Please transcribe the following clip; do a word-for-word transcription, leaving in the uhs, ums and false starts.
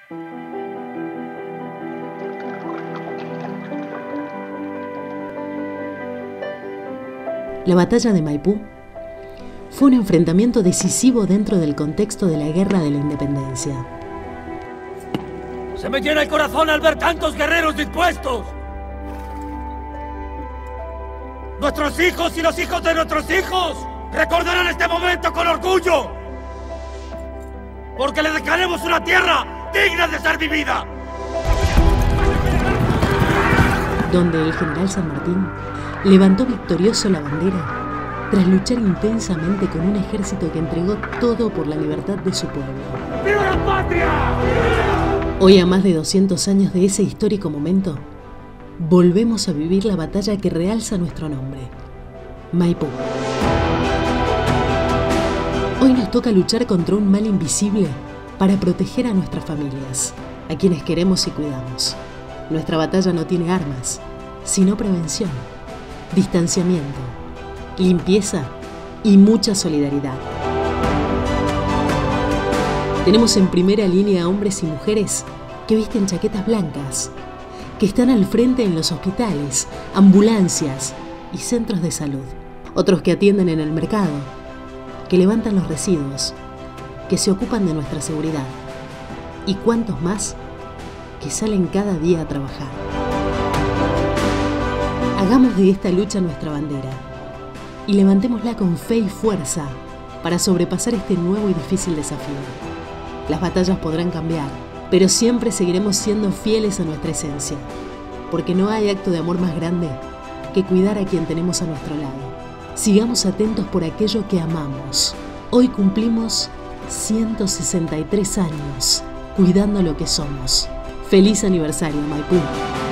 La batalla de Maipú fue un enfrentamiento decisivo dentro del contexto de la Guerra de la Independencia. Se me llena el corazón al ver tantos guerreros dispuestos. Nuestros hijos y los hijos de nuestros hijos recordarán este momento con orgullo, porque le dejaremos una tierra digna de ser vivida. Donde el general San Martín levantó victorioso la bandera tras luchar intensamente con un ejército que entregó todo por la libertad de su pueblo. ¡Viva la patria! Hoy, a más de doscientos años de ese histórico momento, volvemos a vivir la batalla que realza nuestro nombre, Maipú. Hoy nos toca luchar contra un mal invisible para proteger a nuestras familias, a quienes queremos y cuidamos. Nuestra batalla no tiene armas, sino prevención, distanciamiento, limpieza y mucha solidaridad. Tenemos en primera línea a hombres y mujeres que visten chaquetas blancas, que están al frente en los hospitales, ambulancias y centros de salud. Otros que atienden en el mercado, que levantan los residuos, que se ocupan de nuestra seguridad. Y cuántos más que salen cada día a trabajar. Hagamos de esta lucha nuestra bandera y levantémosla con fe y fuerza para sobrepasar este nuevo y difícil desafío. Las batallas podrán cambiar, pero siempre seguiremos siendo fieles a nuestra esencia, porque no hay acto de amor más grande que cuidar a quien tenemos a nuestro lado. Sigamos atentos por aquello que amamos. Hoy cumplimos ciento sesenta y tres años cuidando lo que somos. ¡Feliz aniversario, Maipú!